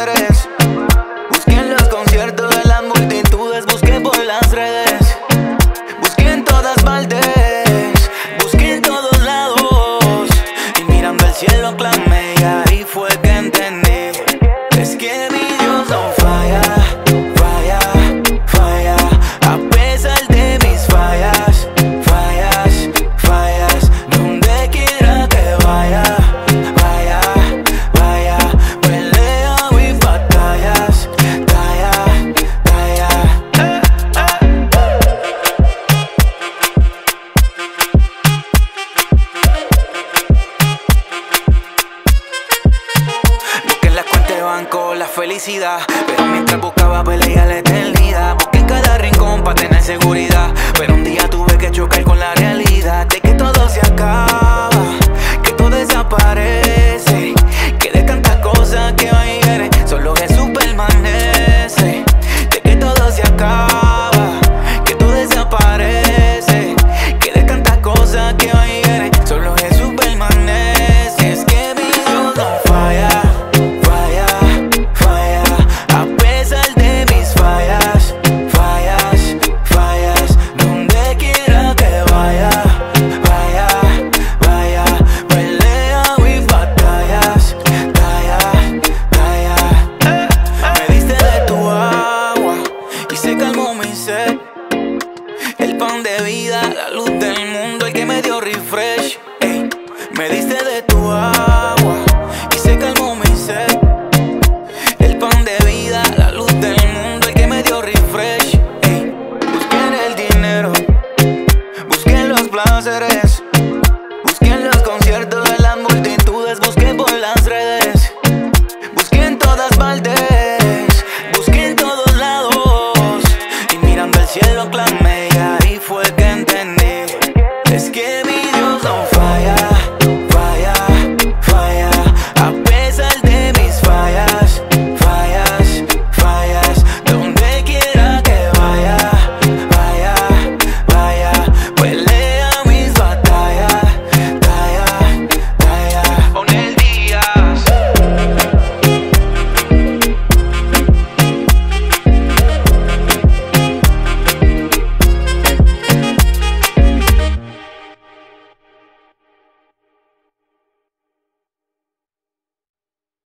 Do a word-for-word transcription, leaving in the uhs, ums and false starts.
padres. Busqué en los conciertos de las multitudes, busqué por las redes, busqué en todas partes, busqué en todos lados. Y mirando al cielo clamé y ahí fue que entendí. Es que mi Dios no falla, falla, falla. A pesar de mis fallas, fallas, fallas. Donde quiera que vaya, vaya, vaya. Pelea y batallas, talla, talla. Eh, eh. Busqué en la cuenta de banco la felicidad, pero mientras buscaba pelea la eternidad. Busqué en cada rincón para tener seguridad, pero un día tuve que chocar con la realidad de que todo se acaba, que todo desaparece, que de tantas cosas que van y vienen solo Jesús permanece. De que todo se acaba, que todo desaparece, que de tantas cosas que van y vienen solo Jesús permanece. Es que mi Dios no falla, falla, falla. A pesar de mis fallas, fallas, fallas. Donde quiera que vaya, vaya, vaya. Pelea y batallas, talla, talla. Eh, eh. Me diste de tu agua y se calmó mi sed. El pan de vida, la luz del mundo, el que me dio refresh. Ey, me diste de